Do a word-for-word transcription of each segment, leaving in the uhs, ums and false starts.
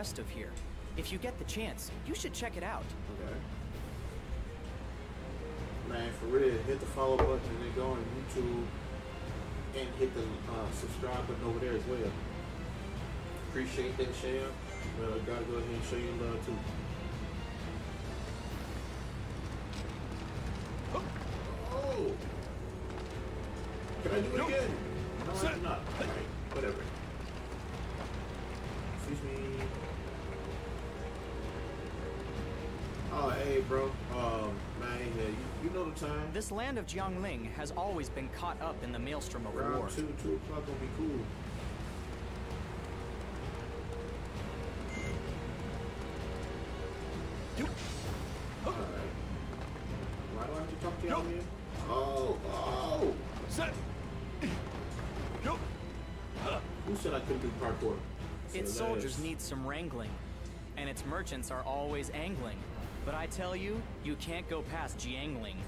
west of here. If you get the chance, you should check it out. Okay. Man, for real, hit the follow button and then go on YouTube and hit the uh, subscribe button over there as well. Appreciate that, share. Well, I gotta go ahead and show you love too. Oh! Can I do it again? No, I cannot. Alright, whatever. Excuse me. Oh, hey, bro. Um, man, yeah, you, you know the time. This land of Jiangling has always been caught up in the maelstrom of Round war. two, two o'clock gonna be cool. Alright. Why do I have to talk to y'all again? Oh, oh! Who said I couldn't do parkour? Its soldiers need some wrangling, and its merchants are always angling. But I tell you, you can't go past Jiangling.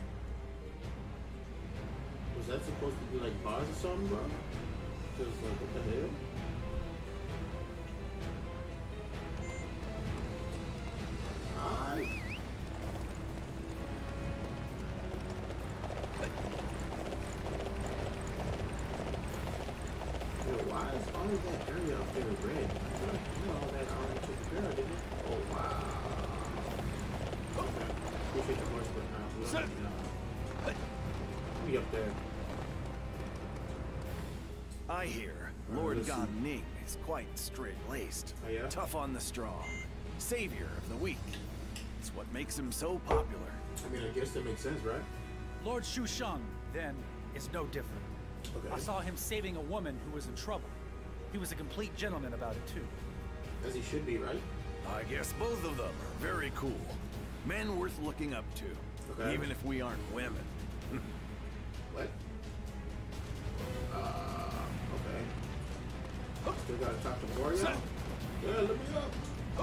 Was that supposed to be like bars or something, bro? Because, like, what the hell? Alright. Why is all of that area up there red? I feel like you know all that orange took care of, didn't it? Oh, wow. Okay. Appreciate the voice, but now we'll let me know. Be up there. I hear Right, Lord let's Gan see. Ning is quite straight-laced, Oh, yeah? tough on the strong, savior of the weak. It's what makes him so popular. I mean, I guess that makes sense, right? Lord Shu Sun, then, is no different. Okay. I saw him saving a woman who was in trouble. He was a complete gentleman about it, too. As he should be, right? I guess both of them are very cool. Men worth looking up to, Okay. even if we aren't women. What? Uh, okay. Still gotta talk to Warrior? Yeah, let me up.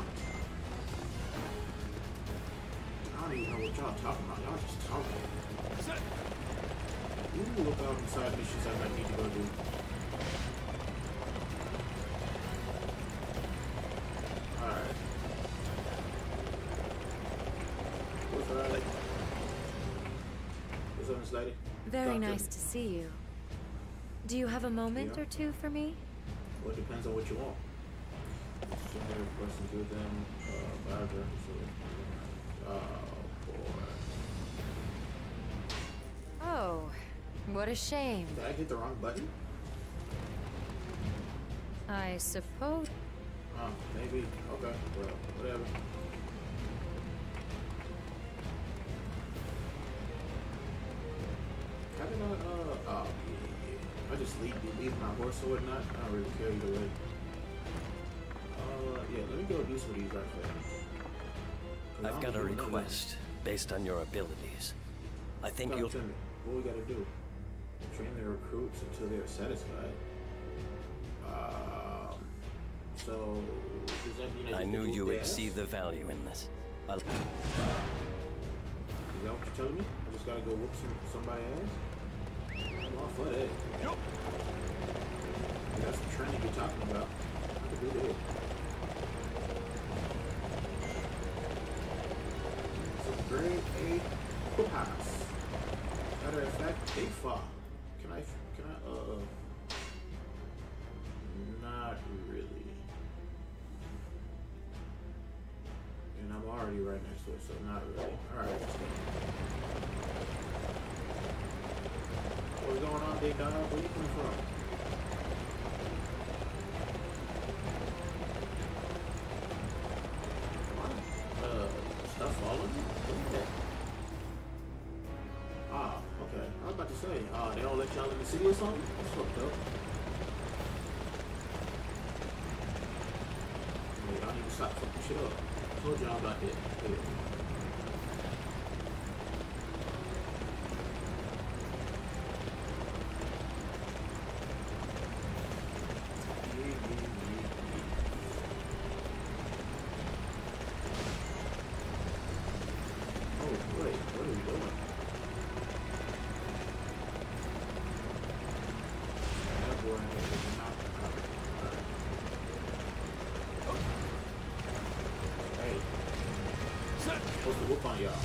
I don't even know what y'all talking about. Y'all just talking. You look out inside missions I might need to go do. Alright. What's up? What's up, Miss Lady? Very Talk to nice me. to see you. Do you have a moment Yeah. or two for me? Well, it depends on what you want. Similar questions with them. Uh, biography. Oh, boy. Oh, what a shame. Did I hit the wrong button? I suppose. Oh, maybe. Okay, well, whatever. How did I, uh, oh, yeah, yeah. I just leave, leave my horse or whatnot. I don't really care either way. Uh, yeah, let me go do some of these right fast. I've got a request based on your abilities. I think Talk you'll... to me. What we gotta do? Train their recruits until they are satisfied. Um, so, does that mean I, I just knew whoop you their would ass? see the value in this. I'll... Is that what you're telling me? I just gotta go whoop some, somebody's ass? I'm all for that. Yep. That's the training you're talking about. I can do that. Some grade A pass. Matter of fact, A far. Can I, can I, uh, not really. And I'm already right next to it, so not really. Alright. What's going on, big dog? Where you coming from? What? Uh, stuff following me? What is that? Ah, okay. I was about to say, uh, they don't let y'all in the city or something? That's fucked up. Wait, I need to stop fucking shit up. I told y'all about that. Yeah. supposed to whoop on y'all.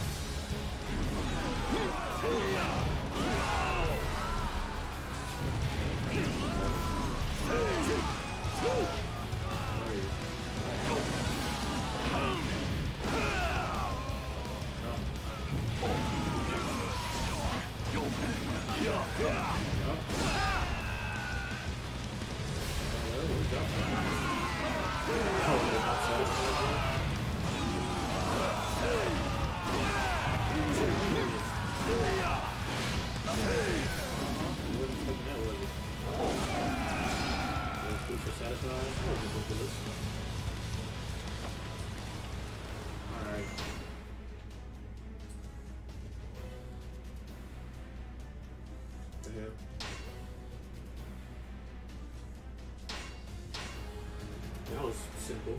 That was simple.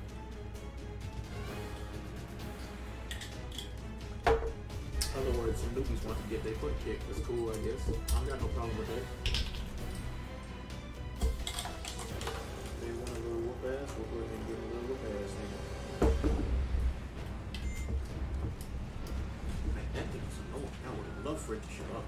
In other words, some newbies want to get their foot kicked. That's cool, I guess. I don't got no problem with that. They want a little whoop ass, we'll go ahead and give them a little whoop ass. Man, that thing is annoying. I would love for it to shut up.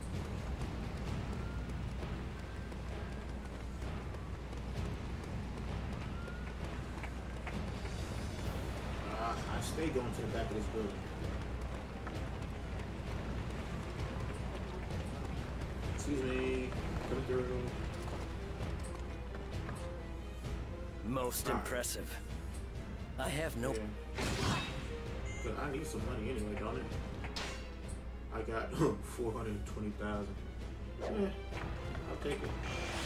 I stay going to the back of this building. Excuse me, come through. Most ah. impressive. I have no... Yeah. Cause I need some money anyway, don't it? I got four hundred twenty thousand. Yeah, I'll take it.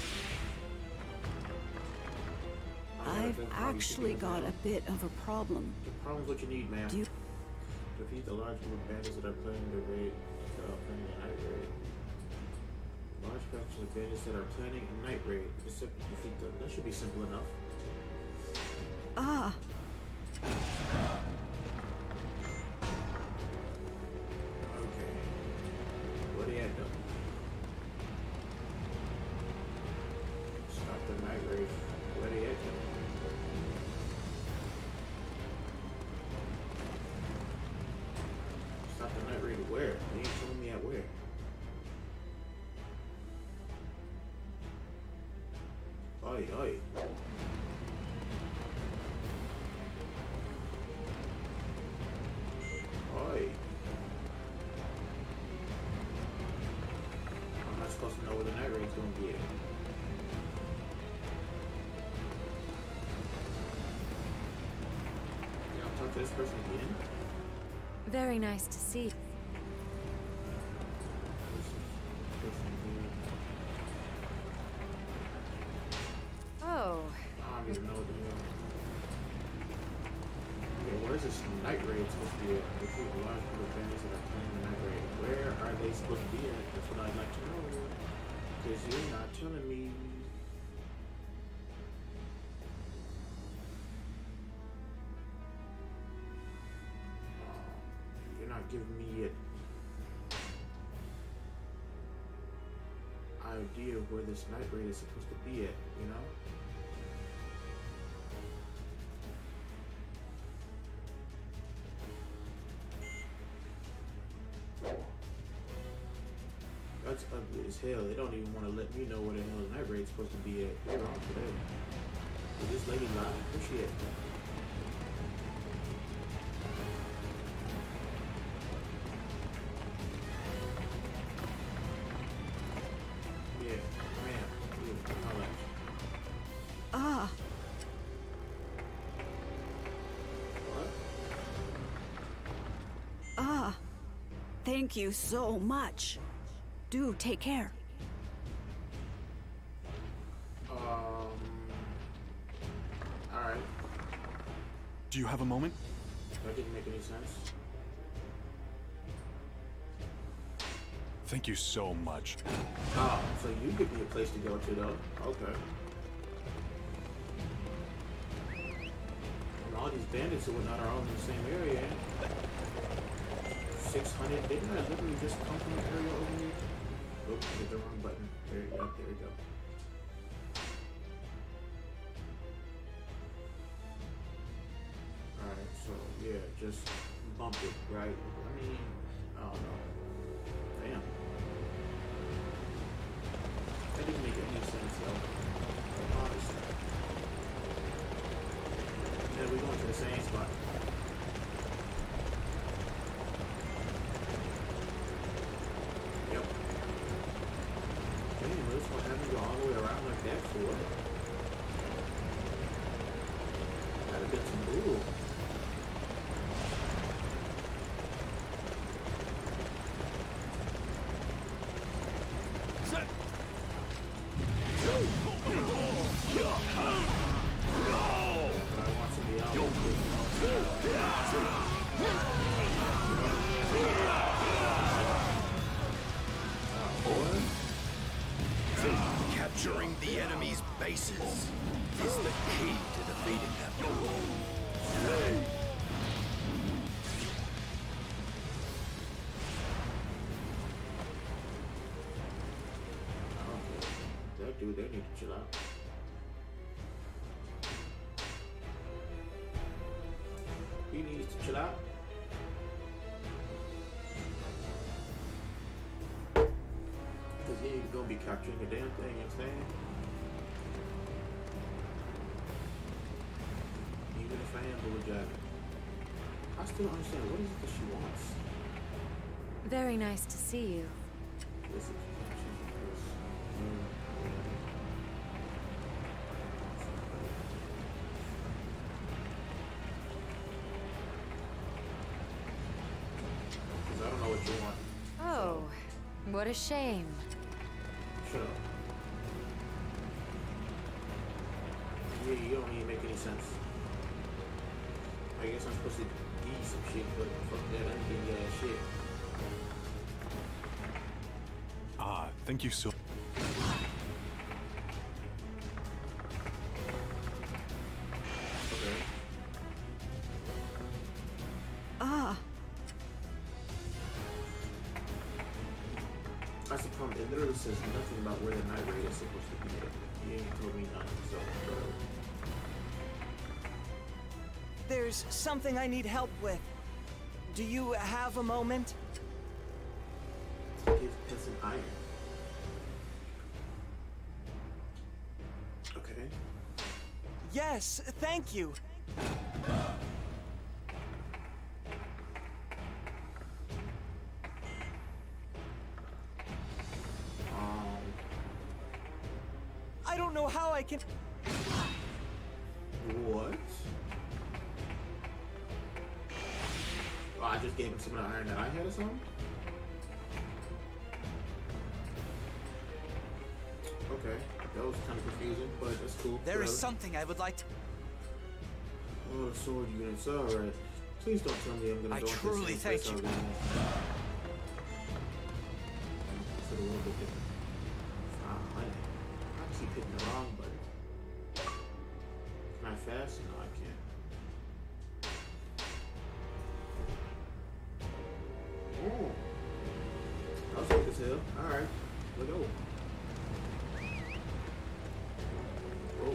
I've actually got a bit of a problem. The problem's what you need, man. Do you defeat the large group of bandits that are playing the raid, that are planning a night raid. Large faction of bandits that are planning a night raid. Just simply defeat them. That should be simple enough. Ah. Okay. What do you have done? Stop the night raid. Where do you have done? Stop the night raid where? You ain't telling me at where. Oi, oi. Oi. I'm not supposed to know where the night raid's gonna be at. Yeah, I'll talk to this person again. Very nice to see. Oh. I don't even know what the hell. Okay, where's this night raid supposed to be at? Defeat a large group of bandits that are planning the night raid. Where are they supposed to be at? That's what I'd like to know. Because you're not telling me. You're not giving me an idea of where this night raid is supposed to be at, you know? That's ugly as hell. They don't even want to let me know where the hell the night raid's supposed to be at. They're wrong for that. Is this lady lying? Where's she at? Yeah, ma'am. Yeah, I'll let you. Ah. What? Ah. Thank you so much. Do take care. Um. Alright. Do you have a moment? That didn't make any sense. Thank you so much. Oh, so you give me a place to go to, though. Okay. And all these bandits and whatnot are all in the same area. six hundred, didn't I literally just come from an area over here? Oops, I hit the wrong button. There you go, there we go. Alright, so yeah, just bump it, right? I mean, I don't know. Damn. That didn't make any sense, though. Honestly. Yeah, we're going to the same spot. Yep. Damn, this one having to go all the way around like that for what? Gotta get some rule. Capturing the enemy's bases is the key to defeating them. That dude, they need to chill out. He needs to chill out. Because he ain't gonna be capturing a damn thing, you understand? Even if I am bullet jabbing. I still don't understand, what is it that she wants? Very nice to see you. Listen, mm. I don't know what you want. Oh, what a shame. Shut up. Yeah, you don't even make any sense. I guess I'm supposed to eat some shit, but fuck that, I ain't getting that shit. Ah, thank you so much. Okay. Ah. That's the problem. It literally says nothing about where the night raid is supposed to be at. He ain't told me nothing, so whatever. There's something I need help with. Do you have a moment? It's, it's an iron. Okay. Yes, thank you. Um. I don't know how I can... What? Oh, I just gave him some of the iron that I had or something? Okay, that was kind of confusing, but that's cool. There Whatever. is something I would like to... Oh, the sword units, alright. Please don't tell me I'm gonna I go into truly the same place thank you. I was in. It's a little bit different. Ah, honey. I keep hitting the wrong button. Can I fast? No, I can't. Ooh. That was quick as hell. Alright. Let's go. Whoa.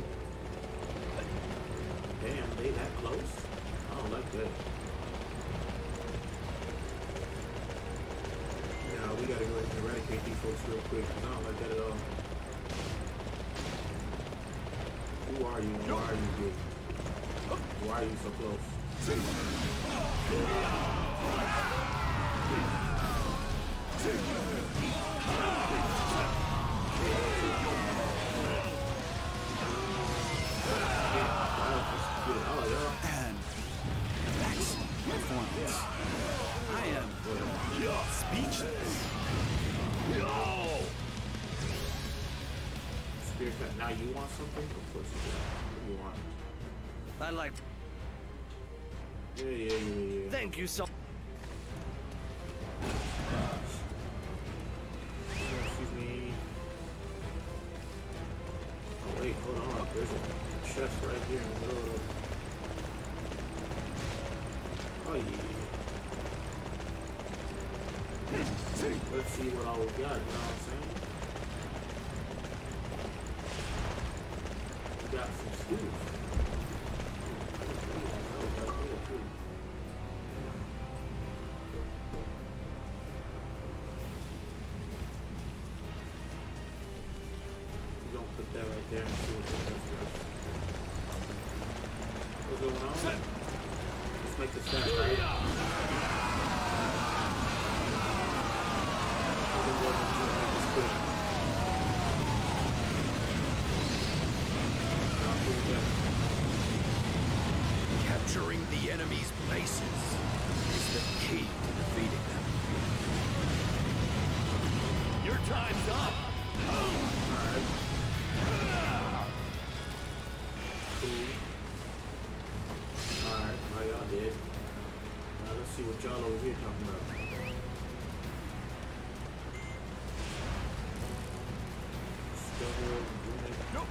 Damn, they that close? I don't like that. Yeah, we gotta go ahead and eradicate these folks real quick. I don't like that at all. Who are you and why are you big? Why are you so close? And excellent performance. I am speechless. Spear cut. Now you want something? Of course you do. What do you want? I like... Yeah, yeah, yeah, yeah. Thank you so... Excuse me. Oh wait, hold on. There's a chest right here in the middle of... Oh yeah. Let's see what all we got, you know what I'm saying? We got some skills. damage to it. What's going on? Let's make this fast, right? Capturing the enemy's bases is the key to defeating them. Your time's up! Alright. Cool. Alright, how y'all did. Now let's see what y'all over here talking about. Discover unit. Nope.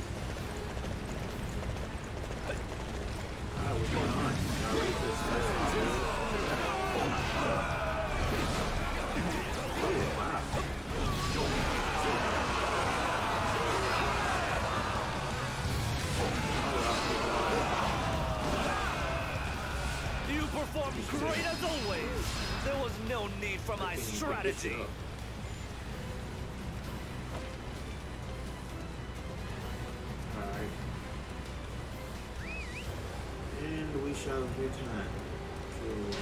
Alright, what's going on? Y'all ready for this special? Oh, wow. You performed great as always. There was no need for my strategy. Alright. And we shall return to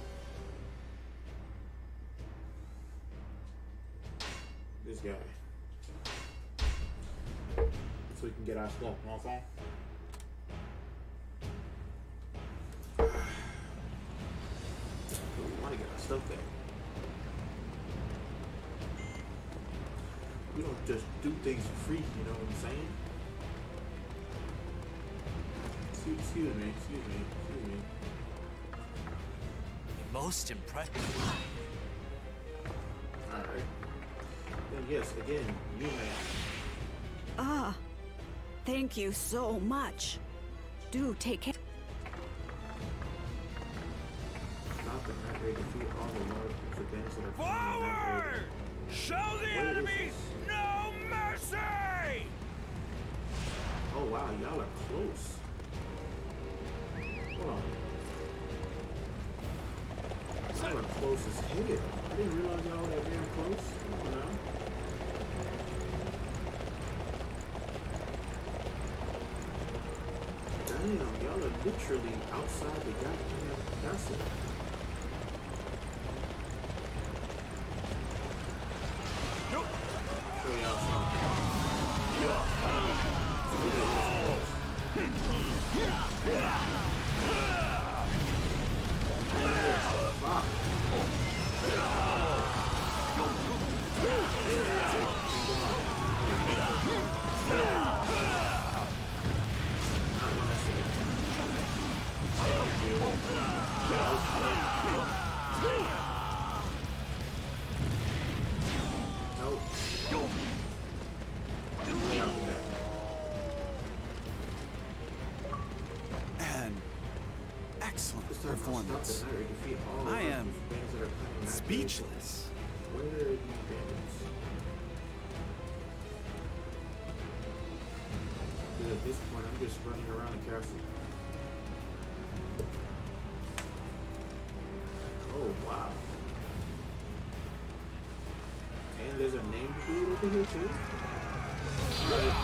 this guy. So we can get our stuff, you know what I'm saying? We want to get our stuff back. We don't just do things for free, you know what I'm saying? Excuse, excuse me, excuse me, excuse me. Most impressive. Alright. Then yes, again, you may. Ah, thank you so much. Do take care. Stop the map rate, defeat all the large events that are Forward! Show the enemies no mercy! Oh wow, y'all are close. Hold on. Y'all are close as hell. I didn't realize y'all were that damn close. Come on now. Damn, y'all are literally outside the goddamn castle. Nope. Show y'all something. Fuck. Nope. An excellent performance. I am speechless. Where are these bandits? Because at this point, I'm just running around the castle. Oh, wow. And there's a name dude over here, too. Alright.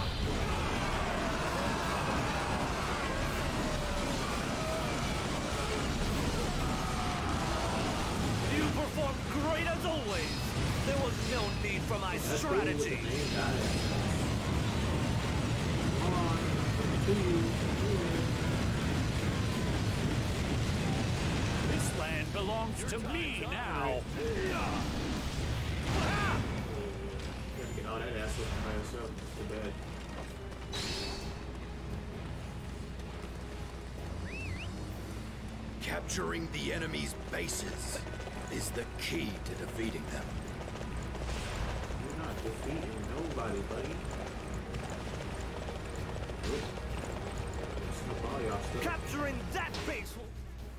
You performed great as always. There was no need for my strategy. Come on. To you. This land belongs to me now. Gotta get all that ass up by yourself. Too bad. Capturing the enemy's bases is the key to defeating them. You're not defeating nobody, buddy. Nope. Snip all y'all stuff. Capturing that base will...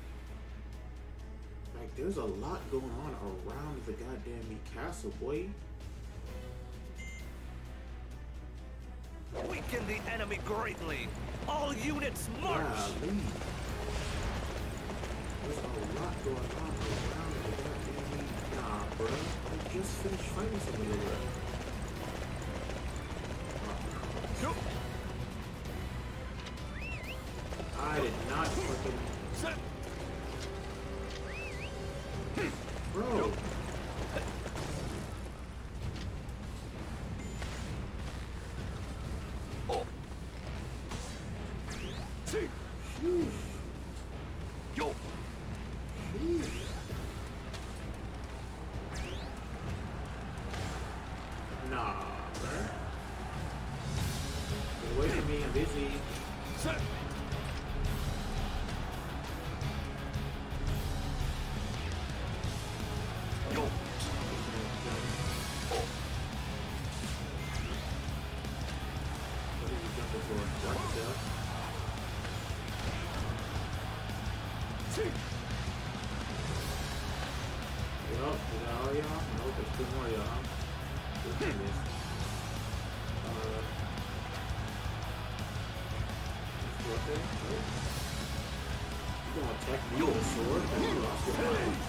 Like, there's a lot going on around the goddamn me castle, boy. Weaken the enemy greatly. All units march. Golly. There's a lot going on around the goddamn me. Nah, bro. I just finished fighting somebody over there. Nope. did not fucking... Bro. Oh. See. Yo. Nah, man. Get away from me, I'm busy. Set. Yo. What are you jumping for? Watch yourself. See. Yup, is that all y'all? Nope, there's two more y'all. Good thing is. Uh, let's go up there. Nope. You gonna attack me with a sword? You lost your mind.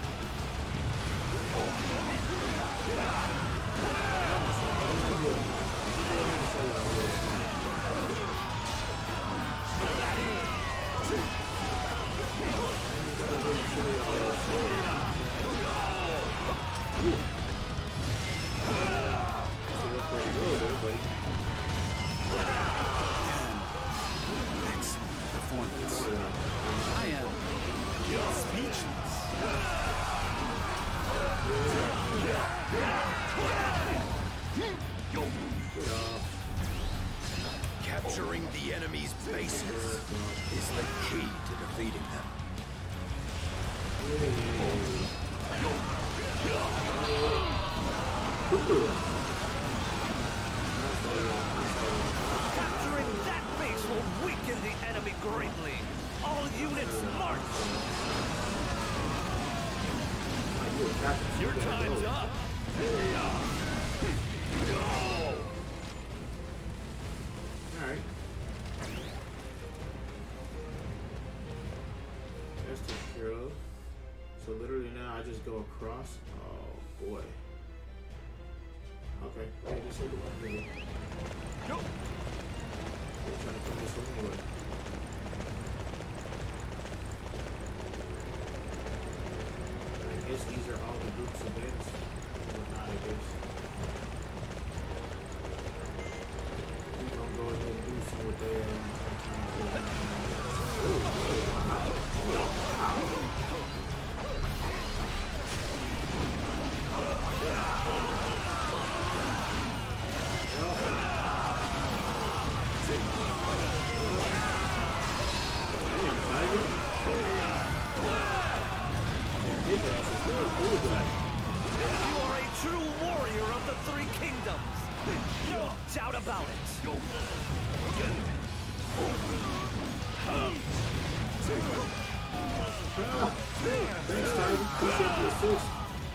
Excellent performance. I am speechless. Yo. Capturing the enemy's bases is the key to defeating them. Capturing that base will weaken the enemy greatly. All units march. Your time's up. Alright. That's taken care of. So literally now I just go across. Oh boy. Okay. Hey, just take the one anyway. Yo. They're trying to come this way anyway. I guess these are all the group's events. Or not, I guess. We're gonna go ahead and do some with their You are a true warrior of the three kingdoms. No doubt about it. Thanks, Tiger. Appreciate the assist.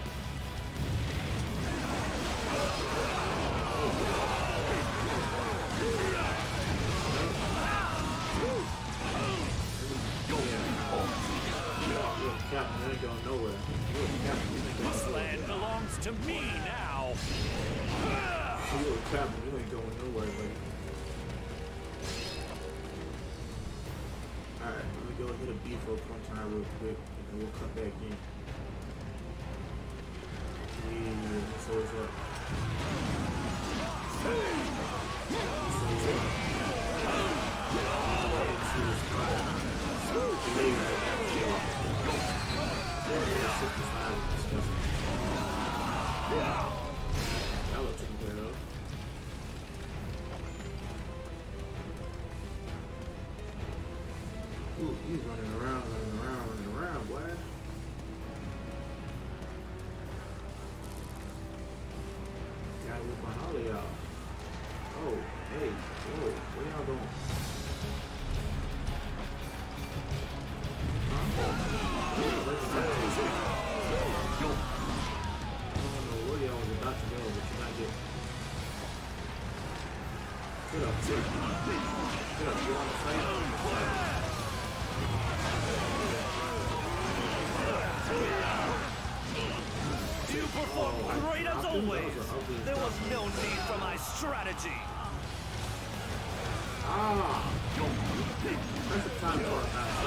Captain, you ain't going nowhere. You're a captain, you ain't going This nowhere. land belongs to me now. You're a captain, you ain't going nowhere, buddy. Alright, let me go hit a beef up one time real quick, and then we'll cut back in. Yeah, so what's up? So what's up? That looks taken care of. Ooh, he's running around, running around, running around, boy. Gotta whip on all of y'all. Oh, hey, whoa, where y'all going? Huh? Let's I don't know where y'all was about to go, but you might get. Get up, get up. Get up, you want to fight? You performed great as always. There was no need for my strategy. I Ah! Perfect time for a pass.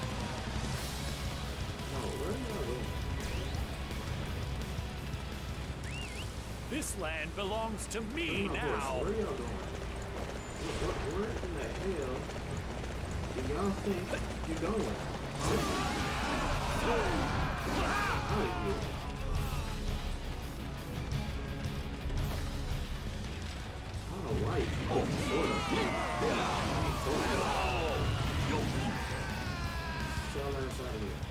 No, where are you going? This land belongs to me Oh, now. where are y'all going? Where, where in the hell do y'all think you're going? Out of here. Oh, right. Oh, sort of. Sort of. Y'all inside here.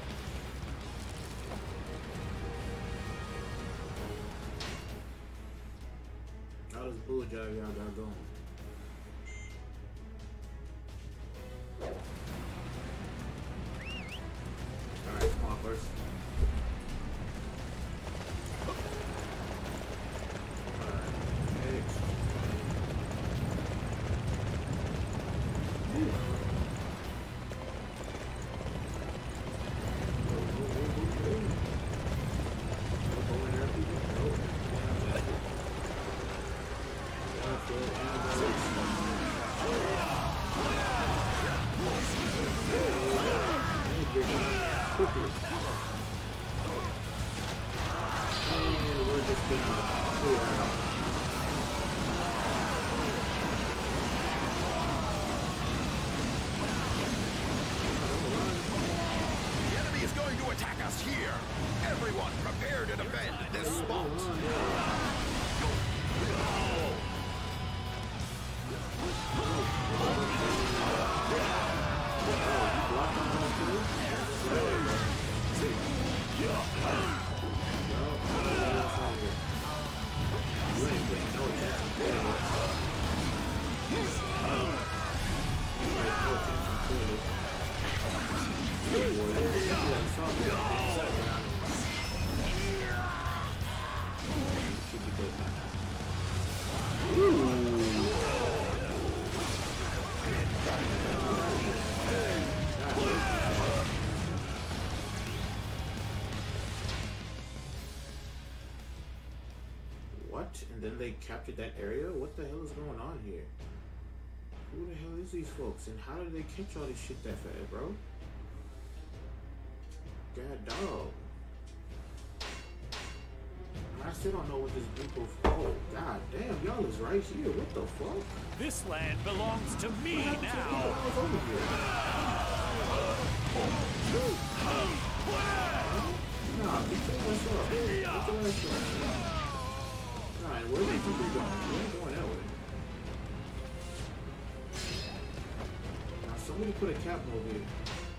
How does bull job y'all got going? Alright, come on first. Alright, next. Ooh. Go, go, go, go, go. Go, go in there, people. Go. Quickly. And we're just gonna clear out. The enemy is going to attack us here. Everyone, prepare to defend this spot. What? And then they captured that area? What the hell is going on here? Who the hell is these folks? And how did they catch all this shit that fast, bro? God dog. I still don't know what this group of... Oh, god damn, y'all is right here. What the fuck? This land belongs to me What happened to now. everyone else over here? Nah, beat your ass up. Beat your ass up. Alright, where are these people going? We ain't going that way. Now, somebody put a captain over here.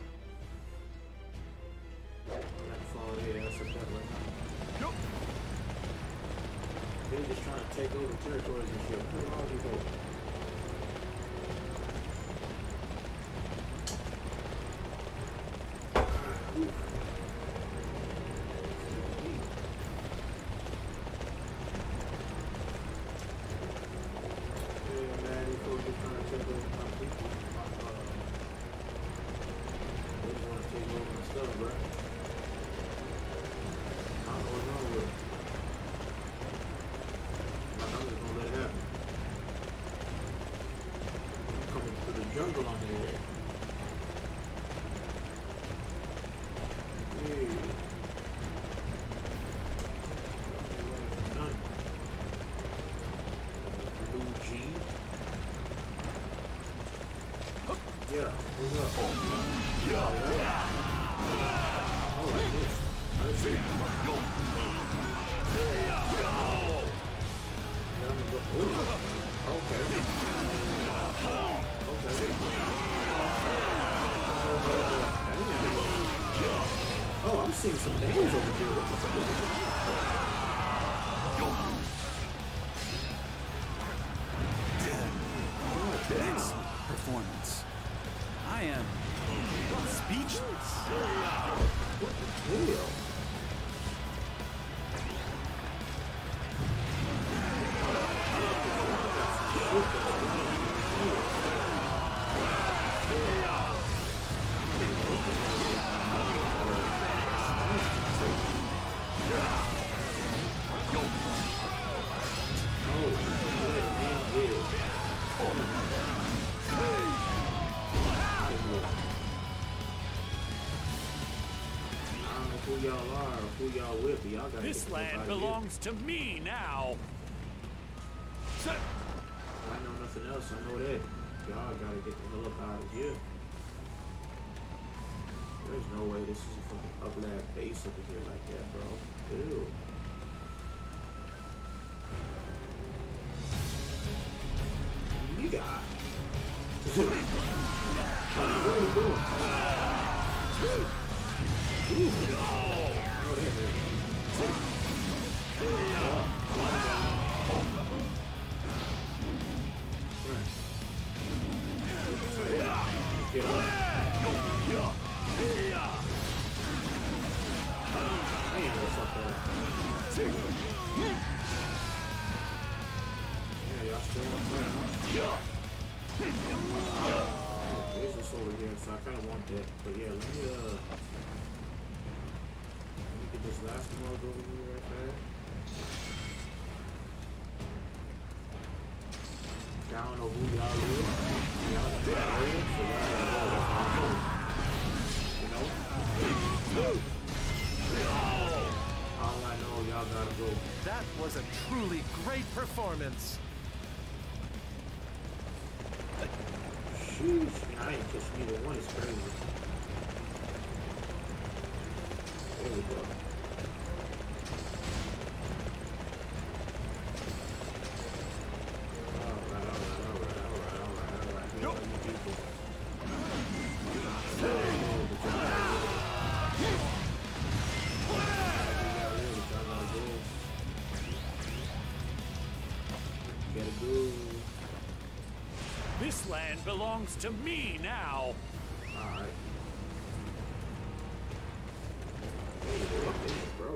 Gotta follow there. That's a cat right now. Nope. They're just trying to take over territories and shit. Who are all these folks? Jungle on here. Hey. None. Blue G. Yeah, what's up? Yeah, yeah. Oh, like this. I see. Okay. Oh, I'm seeing some names over here. Excellent performance. I am speechless. What the hell? who y'all are or who y'all with, but y'all gotta This get the fuck land out of belongs to me now. here. Sir. I know nothing else. I know that. Y'all gotta get the hell up out of here. There's no way this is a fucking upland base over here like that, bro. Ew. You got. What are you doing? Ooh. Oh, there it is. Get up. Damn, what's up there? Yeah, y'all still up there, huh? There's this over here, so I kind of want that. But yeah, let me, uh... let me get this last mug over here right there. Y'all don't know who y'all is. Y'all don't know who y'all is, so y'all gotta go. That's what I'm doing. You know? All I know, y'all gotta go. That was a truly great performance. Sheesh. I ain't catch neither one. It's crazy. There we go. Alright, alright, alright, alright, alright, alright. Here are you people. Oh, but y'all gotta go. This land belongs to me now. Alright. Hey, look at this, bro.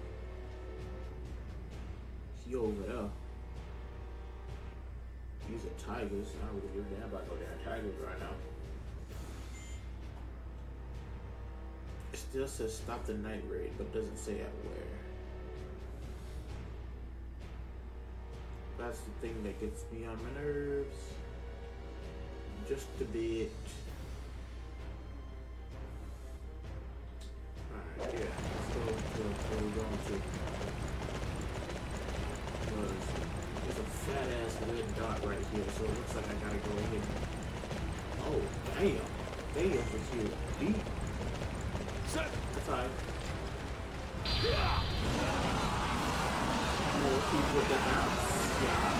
He over there. These are tigers. I don't really give a damn about no damn tigers right now. It still says stop the night raid, but doesn't say at where. That's the thing that gets me on my nerves. Just a bit. Alright, yeah. Let's go to where we're going to. Because there's a fat ass red dot right here, so it looks like I gotta go in. Oh, damn. Damn, it's here. Deep. That's alright. We'll keep with the house. Yeah.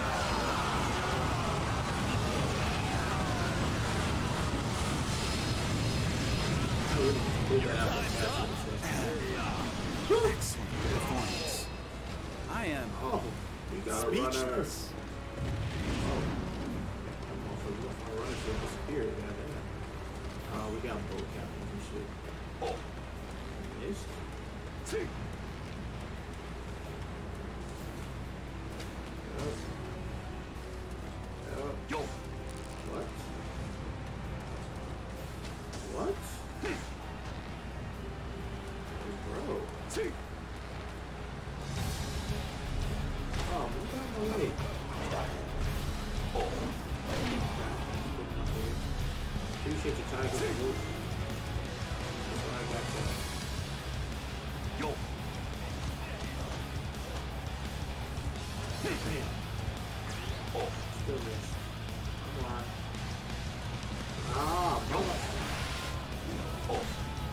Excellent performance. I am Oh, we got a runner. speechless. Oh, I'm off of my runner should disappear. Goddamn. Oh, we got boat captains and shit. Oh, missed. Yo. What? What? Bro. Oh, move out of my way. Appreciate your time, good move. That's what I got there. Yo. Man. Oh, still miss. Come on. Ah, brother. Oh.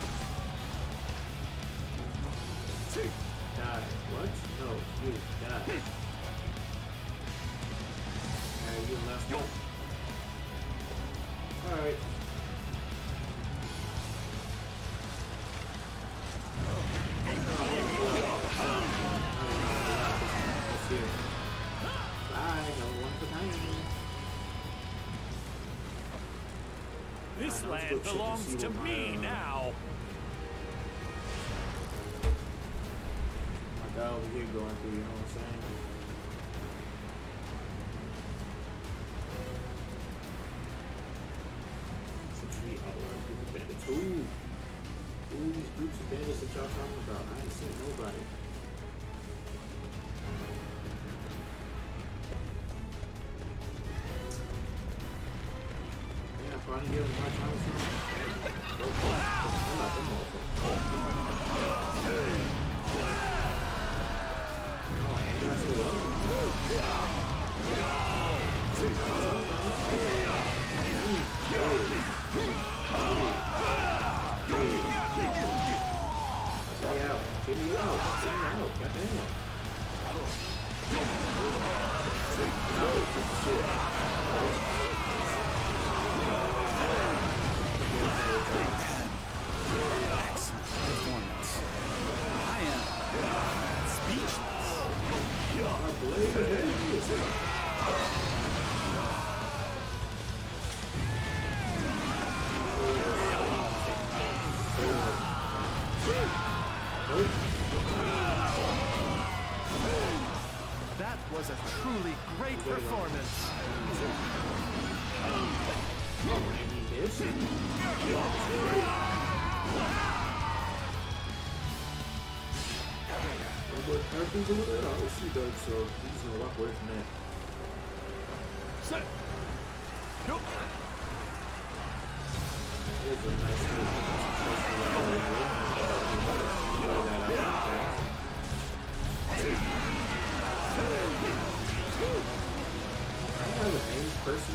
Die. What? No, you die. Alright, you left. Yo. Alright. This land belongs to me now. My guy over here going through, you know what I'm saying? Some tree outline group of bandits. Who? Who are these groups of bandits that y'all talking about? I ain't seen nobody. Finally give him my time. Go for it. I'm not the motherfucker. Get me out. Get me out. Goddamn. Excellent performance. I am speechless. My blade is That was a truly great performance. What happens over there? Oh, she does, so he's gonna walk away from that. Set. Go. Here's a nice I have a named person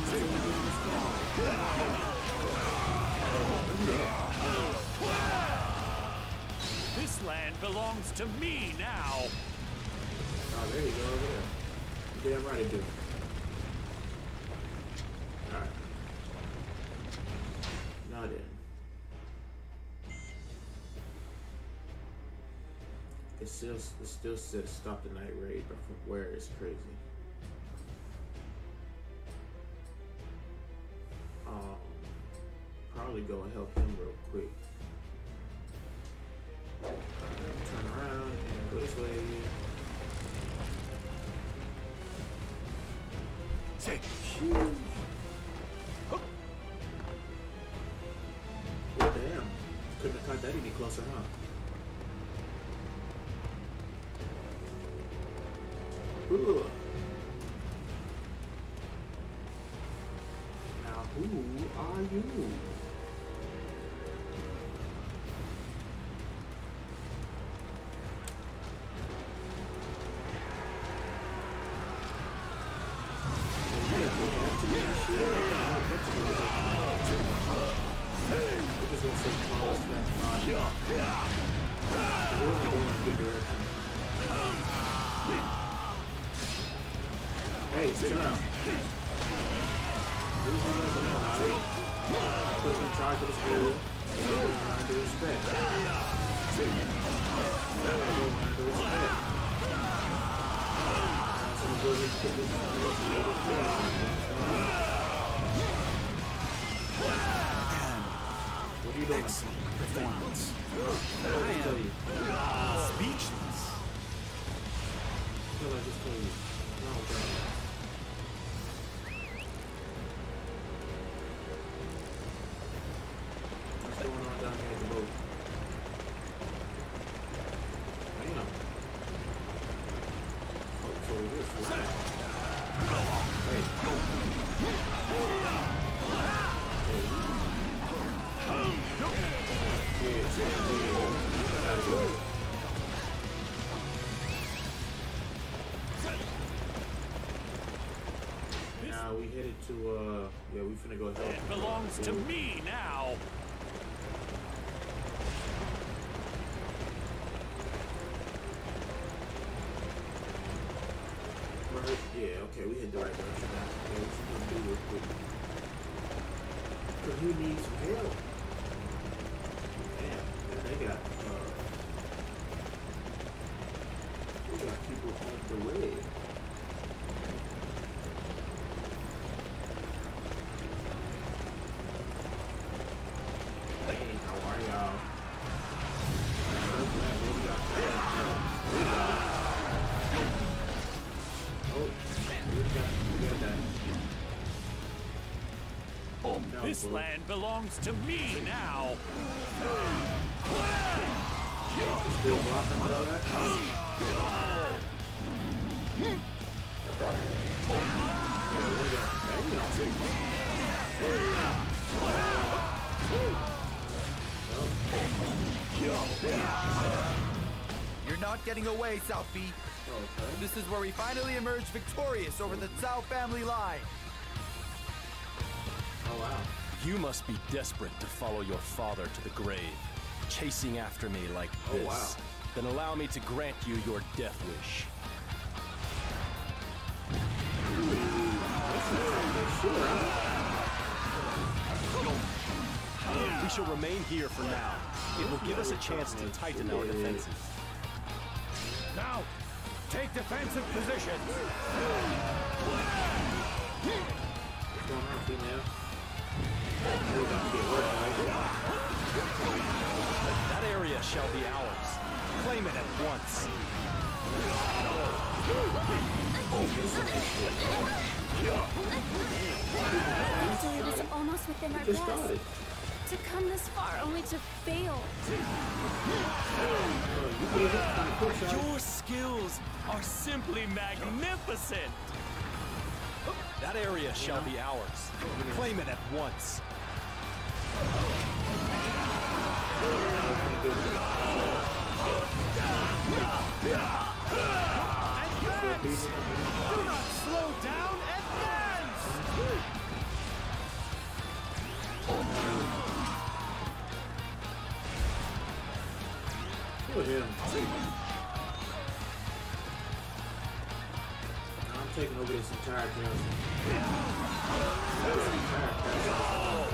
This land belongs to me now. Oh, there you go, over there. Damn right it do. Alright. Now then. It still, it still says stop the night raid, but from where it's crazy. Um, probably go and help him real quick. Turn around and go this way. Take. Oh damn! Couldn't have caught that any closer, huh? Ugh. Now who are you? Hey, sit down. Put in charge of the school. So we're trying to respect. We're trying to respect. What are you doing? Excellent performance. I am speechless. What did I just tell you? No, God. What's going on down here at the boat? Damn. Oh, so it is flat. Hey. Now we headed to, uh, yeah, we finna go help. It belongs to me now. Right, yeah, okay, we hit the right direction now. Yeah, what you gonna do real quick? Cause you need some help. Damn, and they got, uh, we got people on the way. Hey, how are y'all? Oh, we got, we got that. No, This bro. land belongs to me now. Still blocking all that? You're not getting away, South B. Okay. This is where we finally emerge victorious over the Zhao family line. Oh, wow. You must be desperate to follow your father to the grave, chasing after me like this. Oh, wow. Then allow me to grant you your death wish. We shall remain here for now. It will give us a chance to tighten our defenses. Now, take defensive positions. What's going on, female? That area shall be ours. Claim it at once. It was almost within our grasp. To come this far only to fail. Your skills are simply magnificent. That area shall be ours. Claim it at once. Advance! Do not slow down, advance! Look at him. I'm taking over this entire castle. This entire castle.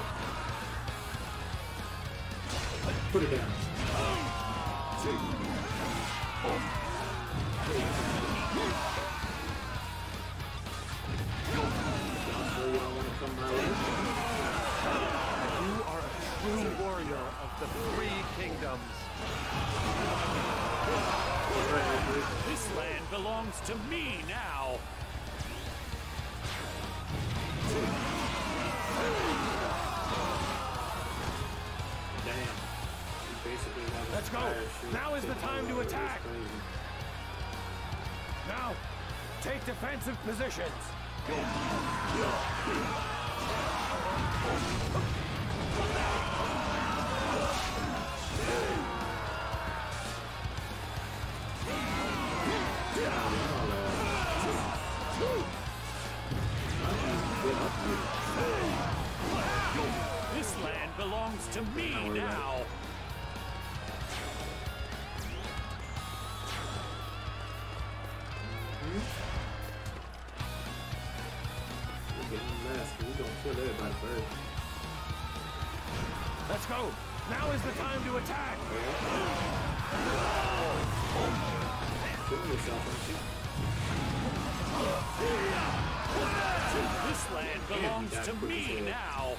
Put it down. You are a true warrior of the three kingdoms. This land belongs to me now. Damn. Let's go. Now is the time to attack. Now, take defensive positions. This land belongs to me now. Let's go. Now is the time to attack. This land belongs to me now.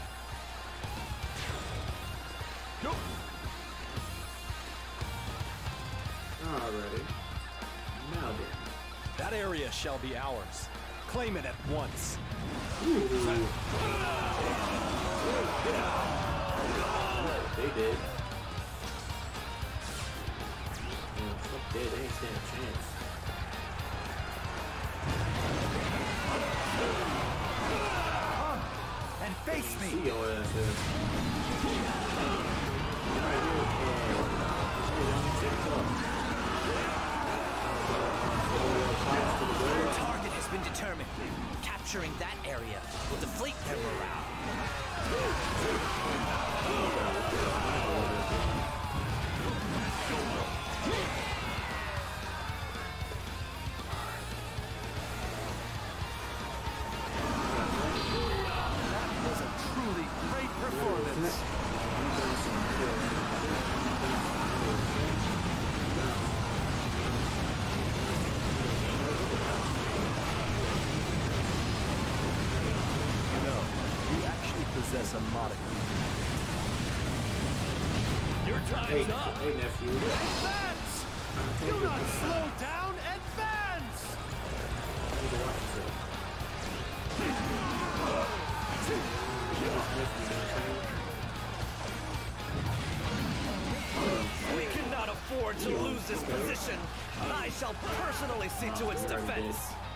Alrighty. Now then. That area shall be ours. Claim it at once. They did. Yeah, fuck they, they ain't stand a chance. Come and face me. See your ass there. The target has been determined. Capturing that area will deflate their morale. That was a truly great performance. Possess a modicum. Your time's Hey, up. hey, nephew. Advance! Do not slow down. Advance! We cannot afford to lose this position. I shall personally see to its defense.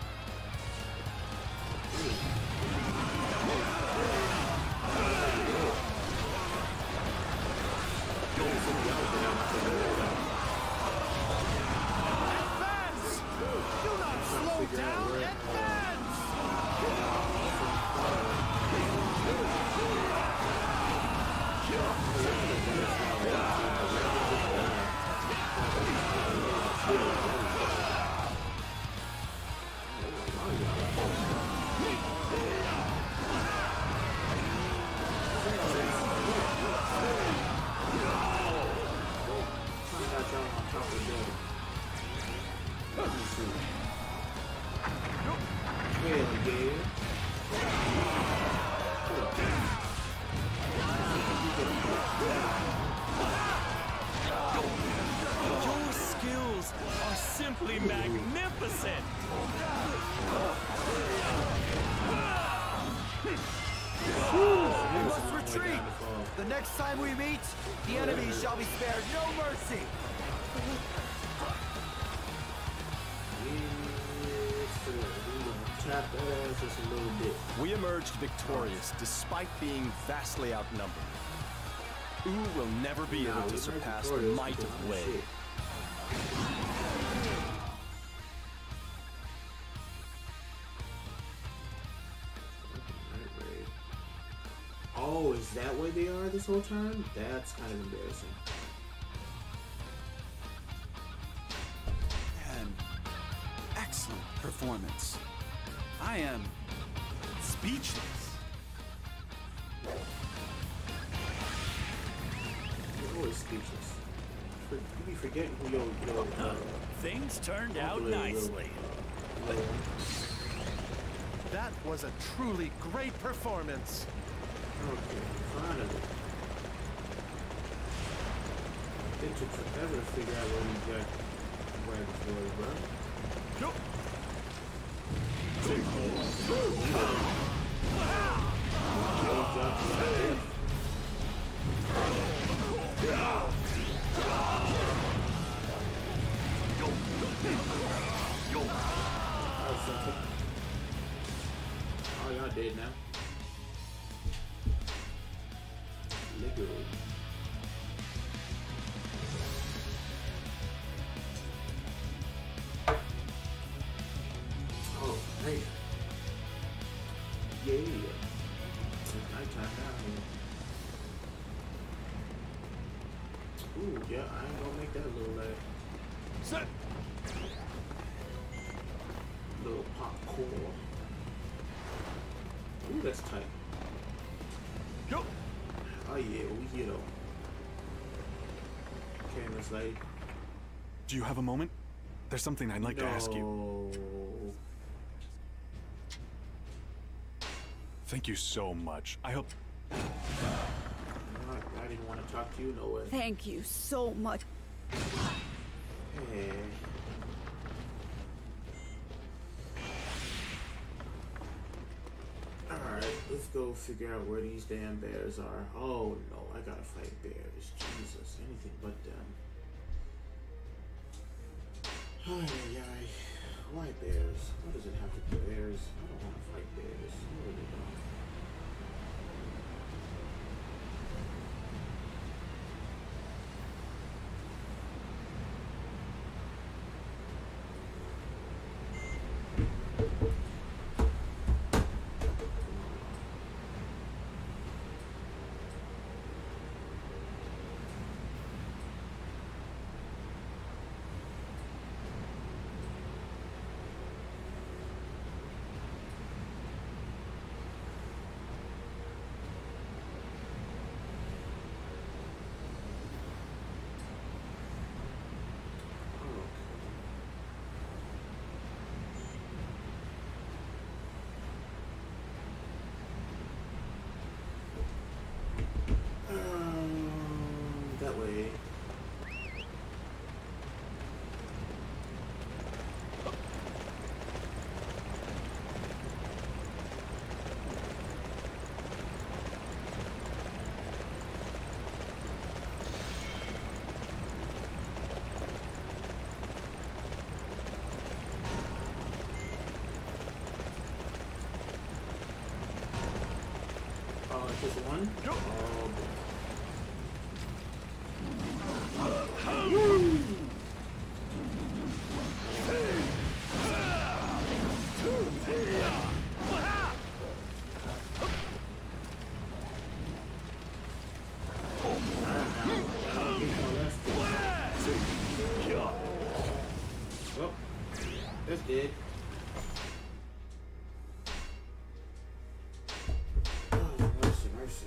Advance! Do not slow down. Advance! got y'all on top of the building. Let me see. Hell yeah. Your skills are simply magnificent. We must retreat! The next time we meet, the enemy shall be spared no mercy! Tap that ass just a little bit. We emerged victorious despite being vastly outnumbered. Ooh will never be able to surpass the might of Wei. Oh, is that where they are this whole time? That's kind of embarrassing. An excellent performance. I am speechless. You're always speechless. You be forgetting who your, your uh, Things turned out nicely. That was a truly great performance. Okay, finally. It took forever to figure out where you got right before, bro. Nope. Oh, y'all dead now. Lego. Oh, hey. Yeah. It's nighttime now. Ooh, yeah, I ain't gonna make that little lad. Set. Little popcorn. Ooh, that's tight. Go. Oh yeah, we here though. Okay, Miss Lady. Do you have a moment? There's something I'd like no. to ask you. Thank you so much. I hope... I, I didn't want to talk to you, no way. Thank you so much. Hey. Alright, let's go figure out where these damn bears are. Oh no, I gotta fight bears. Jesus, anything but them. Ay, ay, ay. Why bears? What does it have to do with bears? I don't want to fight bears. I really don't. That way. Oh, it's just one? Oh, boy. Well, that's dead. Oh, mercy, mercy.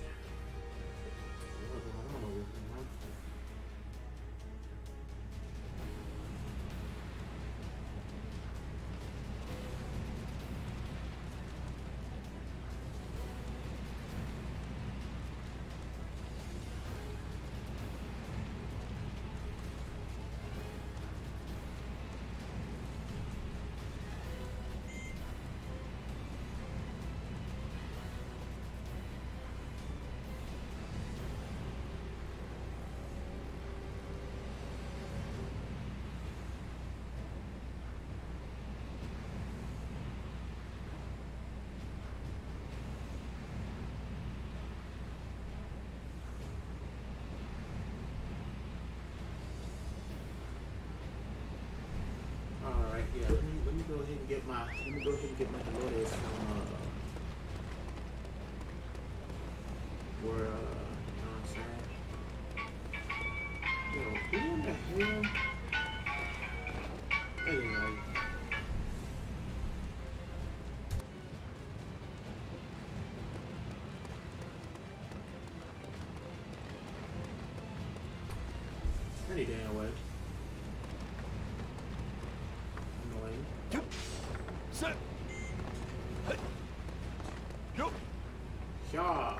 and get my let me go ahead and get my Dolores from uh where uh you know what I'm saying? Yo, who in the hell? Anyway. Any damn way. Annoying. Yep. Set. Hey. Yup. Yeah.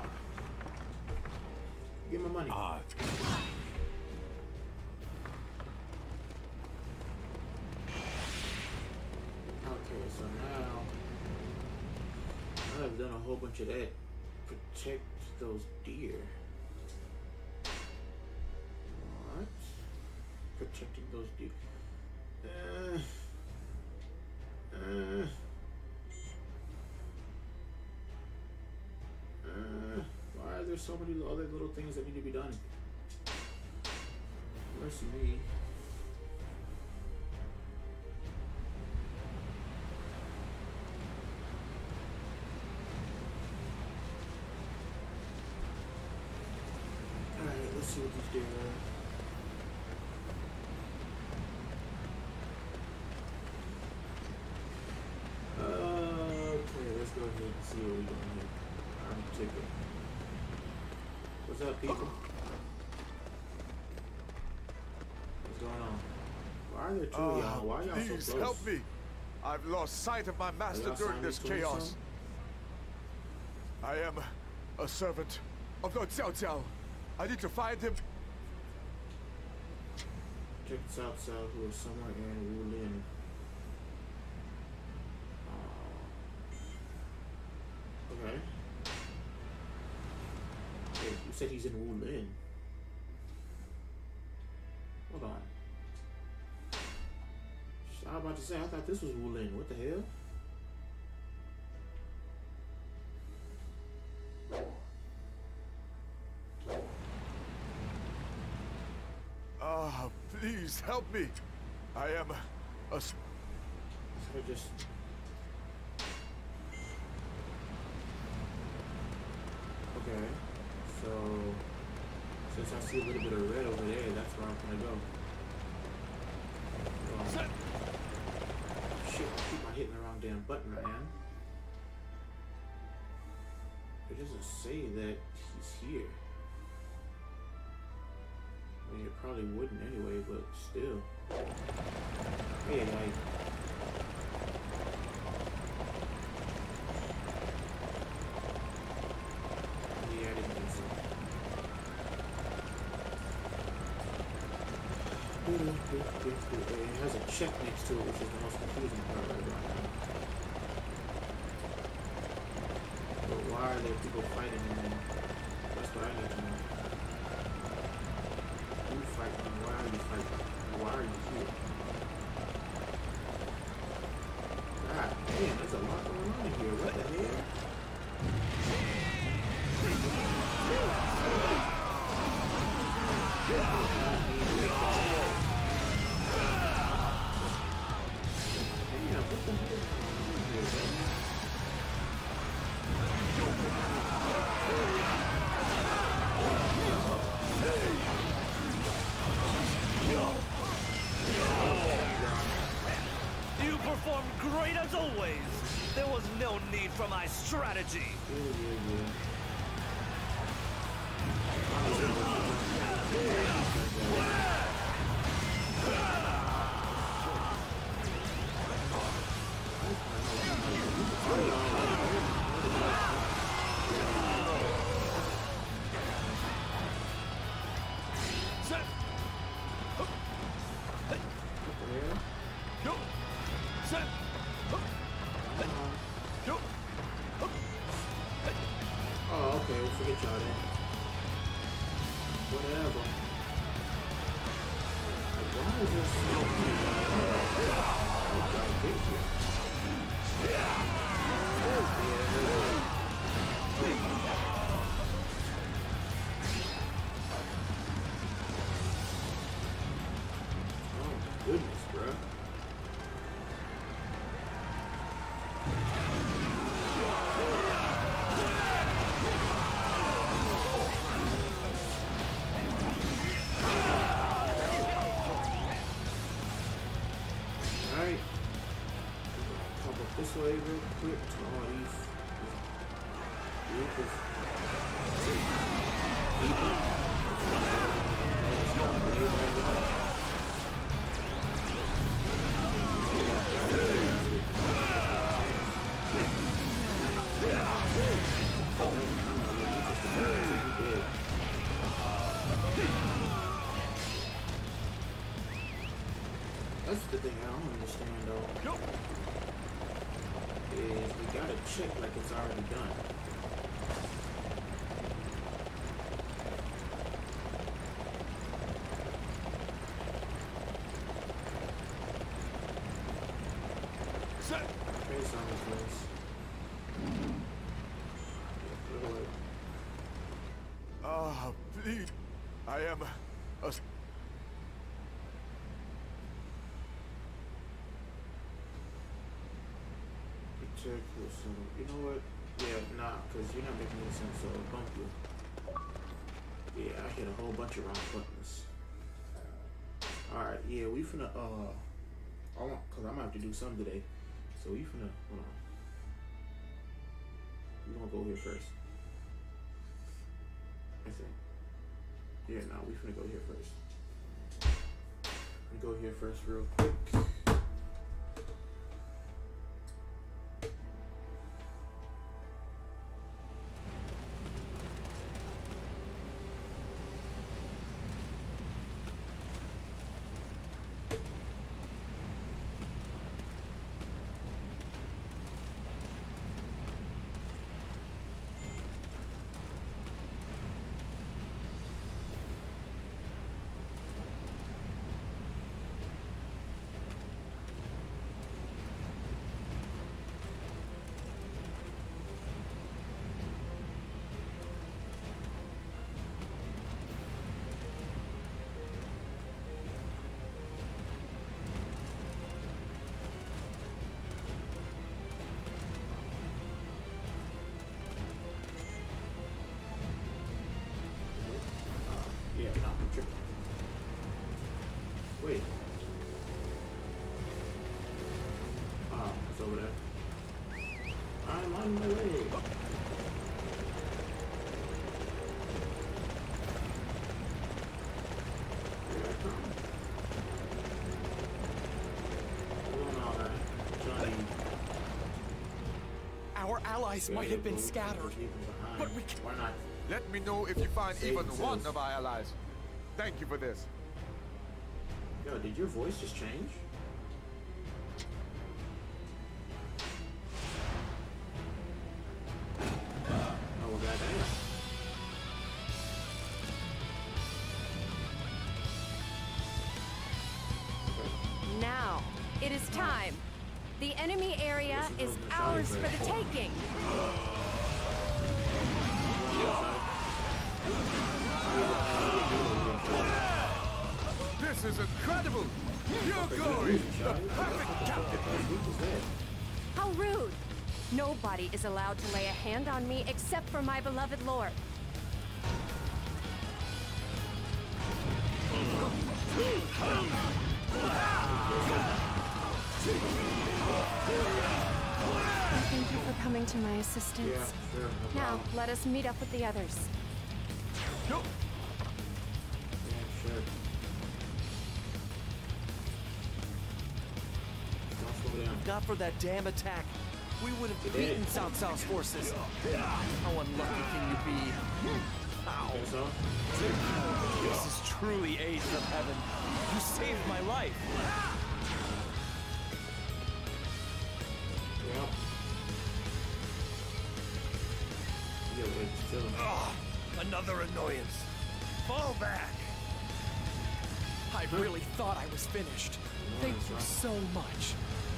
Give me money. Ah. Okay, so now I've done a whole bunch of that. Protect those deer. What? Protecting those deer. Uh, uh, uh, why are there so many other little things that need to be done? Mercy me. Alright, let's see what these deer are. Okay, let's go ahead and see what we're doing here. I'm ticket. What's up, people? What's going on? Why are there two of y'all? Why are y'all so Please close? help me. I've lost sight of my master during this chaos. I am a servant of Lord Xiao Xiao. I need to find him. Check Cao Cao, who is somewhere in Wulin. Okay. Hey, you said he's in Wulin. Hold on. I was about to say, I thought this was Wulin. What the hell? Ah, please help me. I am a. So just. Okay, so since I see a little bit of red over there, that's where I'm gonna go. Um, shit, I keep on hitting the wrong damn button, man. It doesn't say that he's here. I mean, it probably wouldn't anyway, but still. Hey, like. It has a check next to it, which is the most confusing part right now. But why are there people fighting him? That's what I need to know. Who fighting him? Why are you fighting? Why are you here? God damn, there's a lot going on here. What the hell? You performed great as always. There was no need for my strategy. Yeah, yeah, yeah. Oh, okay, we'll forget y'all then. Whatever. Like, why is this so Oh, goodness, bro. this way real quick to all these vehicles. That's the thing I don't understand though. Is we gotta check like it's already done. Face on his face. Ah, please. I am a... Check this. You know what? Yeah, nah, because you're not making any sense, so I'll bump you. Yeah, I hit a whole bunch of wrong buttons. Alright, yeah, we finna, uh, I want, because I'm gonna have to do something today. So we finna, hold on. We gonna go here first. I think. Yeah, nah, we finna go here first. We go here first real quick. Yeah, no, I'm tripping. Wait. Ah, it's over there. I'm on my way. Here I come. Hold on, alright. Johnny. Our allies Yeah, might have been we'll scattered, leave them behind. but we can... Why not? Let me know if you find Save even themselves. one of our allies. Thank you for this. Yo, did your voice just change? Oh, well, goddamn. Now, it is time. The enemy area is ours for the taking. This is incredible! Your glory! The perfect captain! How rude! Nobody is allowed to lay a hand on me except for my beloved lord. Thank you for coming to my assistance. Yeah, sure, no now, problem. let us meet up with the others. Yeah, sure. Don't slow down. If not for that damn attack, we would have beaten Cao Cao's forces. How unlucky can you be? Ow. Think so? This is truly aid from heaven. You saved my life. Yeah. Yeah, wait, still. Ugh, another annoyance. Fall back. I really thought I was finished. Thank you so much.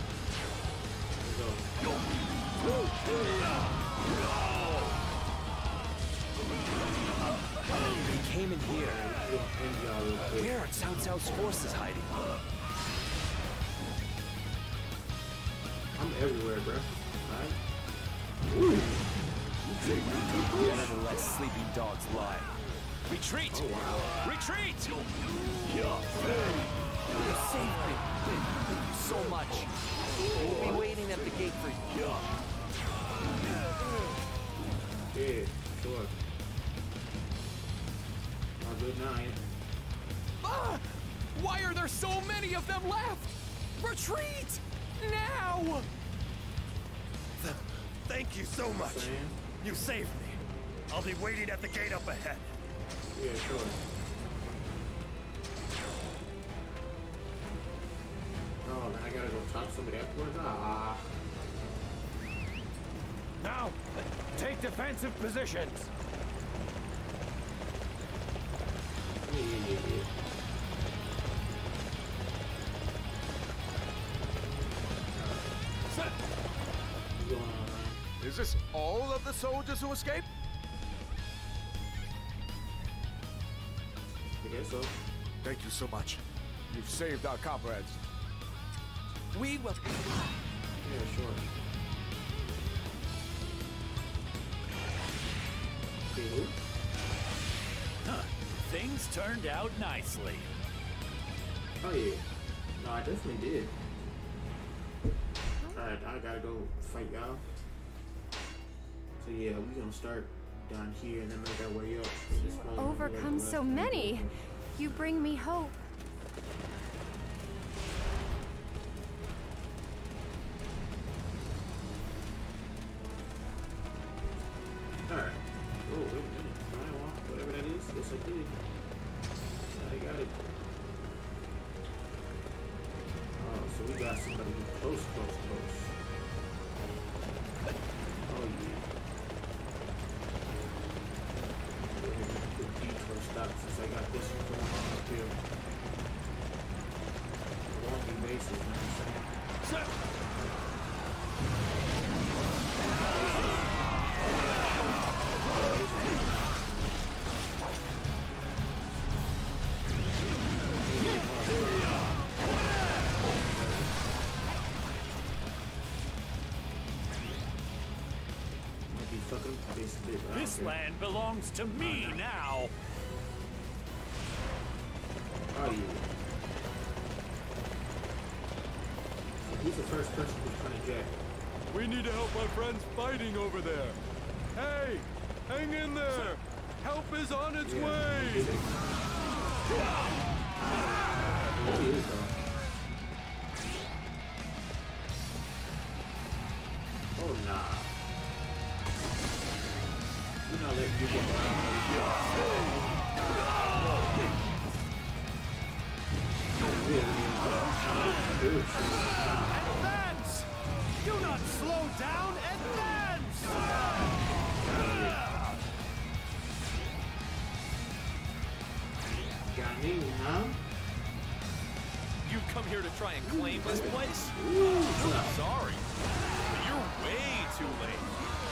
Go. He came in here. Where are Cao Cao's forces hiding? I'm everywhere, bro. Alright? Never let sleeping dogs lie. Retreat! Oh, wow. Retreat! You saved me. Thank you so much. We'll be waiting at the gate for you. any of them left! Retreat! Now! Th thank you so much. You saved me. I'll be waiting at the gate up ahead. Yeah, sure. Oh, then I gotta go talk to somebody afterwards? Ah. Now, take defensive positions. Yeah, yeah, yeah, yeah. What's going on, man? Is this all of the soldiers who escaped? I guess so. Thank you so much. You've saved our comrades. We will... Yeah, sure. Okay. Huh. Things turned out nicely. Oh yeah. No, I definitely did. Alright, I gotta go fight y'all. So yeah, we're gonna start down here and then make our way up. You overcome so many. You bring me hope. Alright. Oh, wait a minute. Fine walk, whatever that is. Yes, I did. I got it. Oh, so we got somebody who's close, close, close. Oh, yeah. Go ahead and put detour stop since I got this one going on up here. Walking bases, you know what I'm saying? Sir. This land belongs to me now. Are you? Who's the first person who's trying to jack? We need to help our friends fighting over there. Hey, hang in there. Help is on its Yeah. way. Oh, he is, though. Oh, nah. We're not letting you get Advance! Do not slow down! Advance! Got me, huh? You come here to try and claim this place? Ooh, I'm sorry. But you're way too late.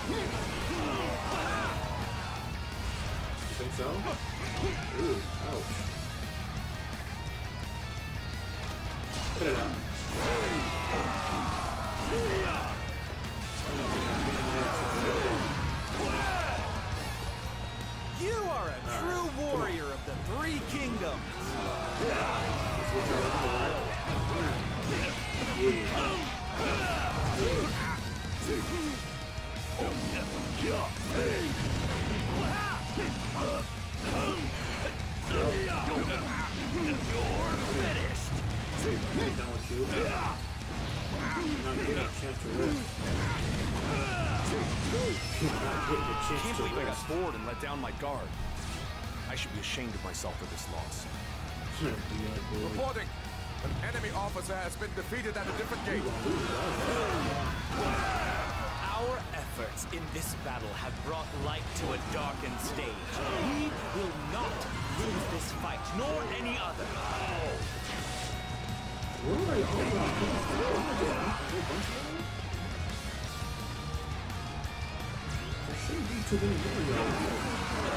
You think so? Ooh, ouch. Put it up. You are a true warrior of the Three Kingdoms. You're finished. I'm done with you. I'm not getting a chance to rest. I can't believe I got bored and let down my guard. I should be ashamed of myself for this loss. Reporting! An enemy officer has been defeated at a different gate. Our efforts in this battle have brought light to a darkened stage. We will not lose this fight, nor any other. What are you all about? There shouldn't be too many more.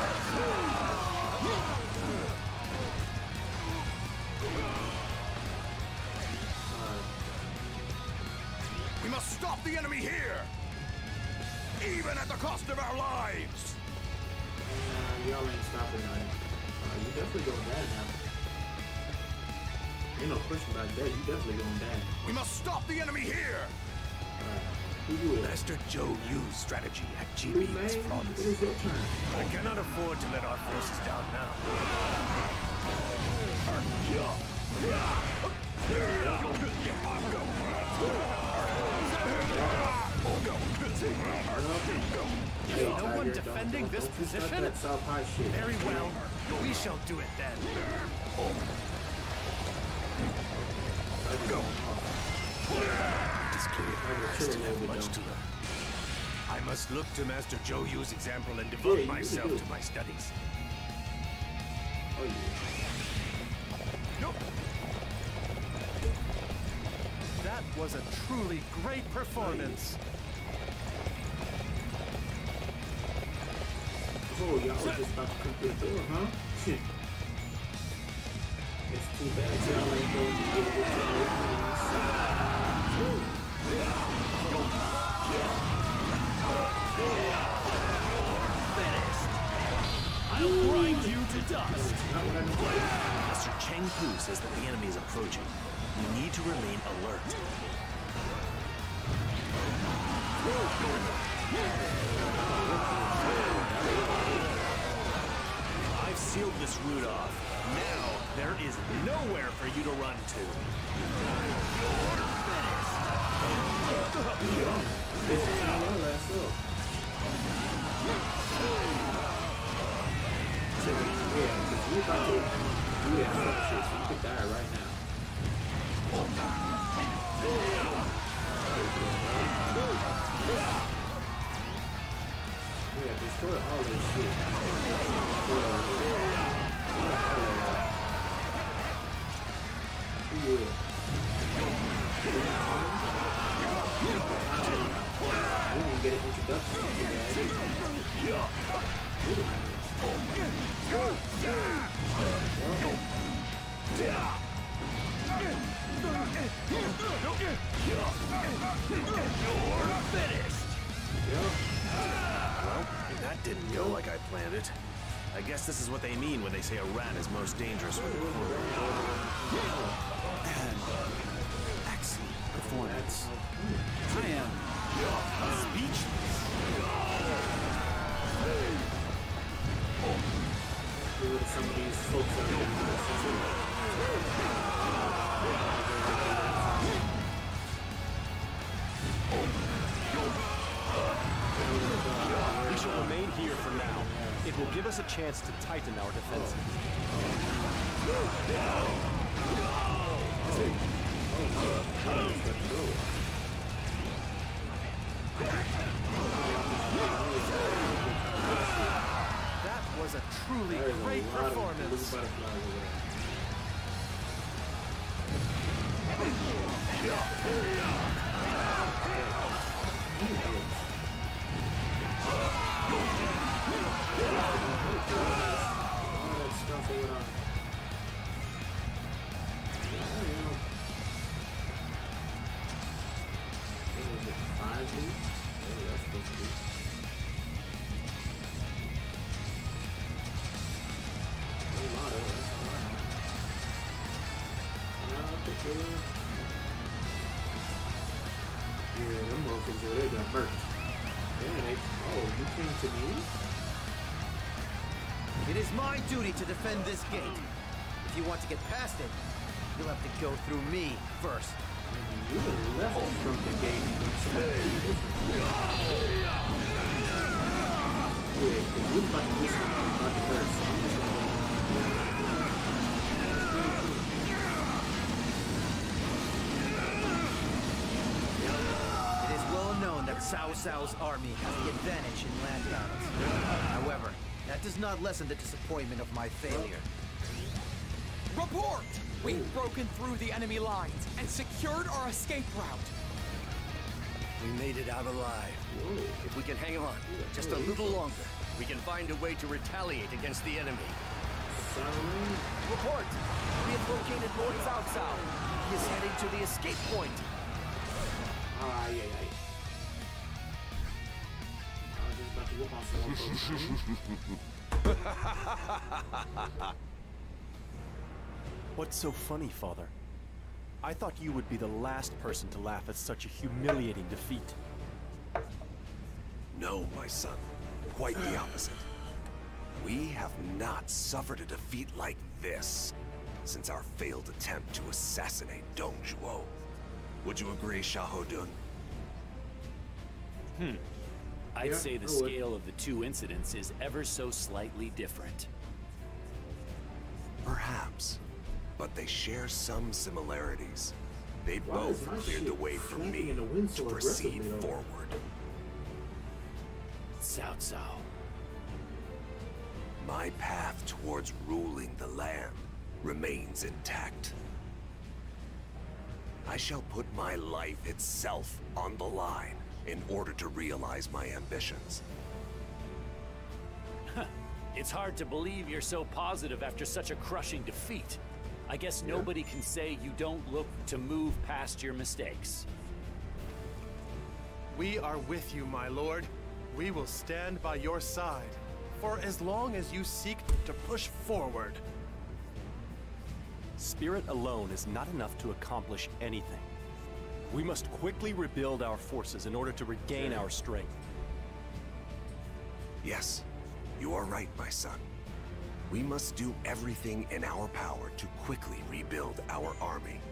We must stop the enemy here! Even at the cost of our lives! Uh, y'all ain't stopping now. Uh, you definitely going down now. Ain't no question about that. You definitely going down. We must stop the enemy here! Who you is? Master Zhou Yu's strategy at G B is flawless. It is your turn. I cannot afford to let our forces down now. Hey, no Tiger, one don't- defending don't- this don't you start position? that South High shit. Very well. We shall do it then. Go. It's clear I still have much to learn. I must look to Master Zhou Yu's example and devote Yeah, you myself do. to my studies. Oh yeah. Nope. That was a truly great performance. Oh, y'all was just about to come through the door, huh? Shit. It's too bad y'all ain't going to get it I'll grind you to dust. Master Cheng Pu says that the enemy is approaching. We need to remain alert. I've sealed this route off. Now, there is nowhere for you to run to. You could die right now. Yeah, destroy all this shit. Yeah. We didn't get an introduction to You're finished. Well, that didn't go like I planned it. I guess this is what they mean when they say a rat is most dangerous when cornered. And excellent performance. I am speechless. Some of these folks are We shall remain here for now. It will give us a chance to tighten our defenses. That was a truly great performance. Yeah, them motherfuckers over there got murked. Yeah, they, oh, you came to me? It is my duty to defend this gate. If you want to get past it, you'll have to go through me first. You left from the gate. Yeah, because we're about to do something about the first. So I'm just gonna It is well known that Cao Cao's army has the advantage in land battles. However, that does not lessen the disappointment of my failure. Report! We've broken through the enemy lines and secured our escape route. We made it out alive. Whoa. If we can hang on just a little longer, we can find a way to retaliate against the enemy. Report! We have located Lord Cao Cao. He is heading to the escape point. Ah, yeah, yeah. I was just about to whoop on someone. What's so funny, Father? I thought you would be the last person to laugh at such a humiliating defeat. No, my son. Quite the opposite. We have not suffered a defeat like this since our failed attempt to assassinate Dong Zhuo. Would you agree, Xiahou Dun? Hmm. I'd Yeah, say the I would. scale of the two incidents is ever so slightly different. Perhaps, but they share some similarities. They Why is both my cleared shit the way for flapping me in the wind so to proceed aggressively, though? forward. Cao Cao. My path towards ruling the land remains intact. I shall put my life itself on the line in order to realize my ambitions. It's hard to believe you're so positive after such a crushing defeat. I guess Yeah. nobody can say you don't look to move past your mistakes. We are with you, my lord. We will stand by your side for as long as you seek to push forward. Spirit alone is not enough to accomplish anything. We must quickly rebuild our forces in order to regain our strength. Yes, you are right, my son. We must do everything in our power to quickly rebuild our army.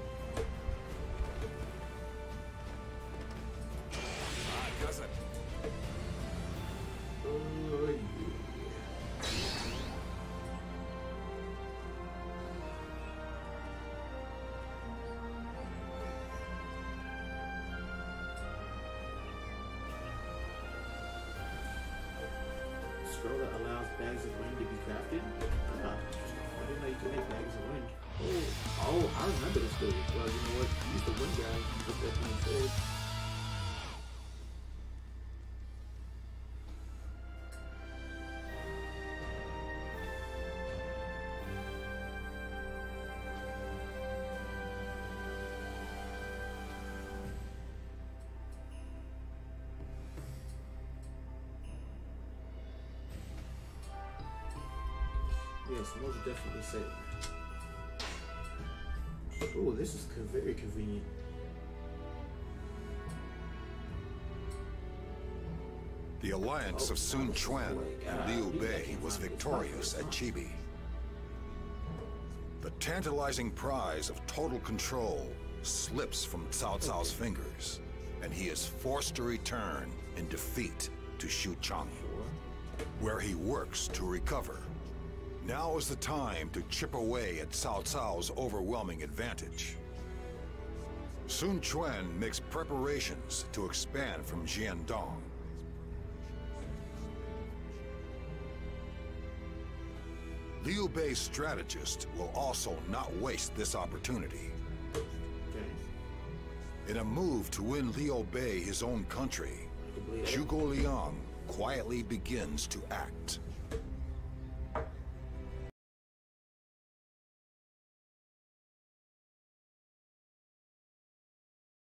Ah, cousin. Oh, yeah. Scroll that allows bags of wind to be crafted. Ah, I didn't know you could make bags of wind. Oh, oh, I remember this dude. Well, you know what? He's the wind guy. Put that thing instead. Yes, most definitely safe. Oh, this is co- very convenient. The alliance of Sun Quan and Liu Bei was victorious at Chibi. The tantalizing prize of total control slips from Cao Cao's fingers, and he is forced to return in defeat to Xuchang, where he works to recover. Now is the time to chip away at Cao Cao's overwhelming advantage. Sun Quan makes preparations to expand from Jiandong. Liu Bei's strategist will also not waste this opportunity. In a move to win Liu Bei his own country, Zhuge Liang quietly begins to act.